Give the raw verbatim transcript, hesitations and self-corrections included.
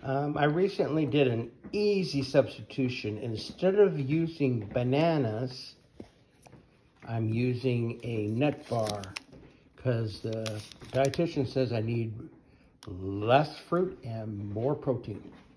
Um, I recently did an easy substitution. Instead of using bananas, I'm using a nut bar because the dietitian says I need less fruit and more protein.